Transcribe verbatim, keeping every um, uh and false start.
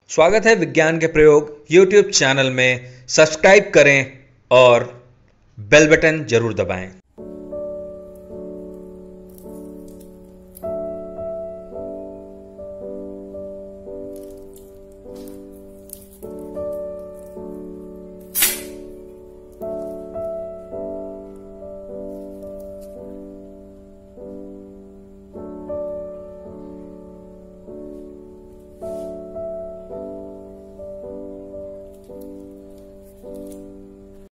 स्वागत है विज्ञान के प्रयोग यूट्यूब चैनल में। सब्सक्राइब करें और बेल बटन जरूर दबाएं।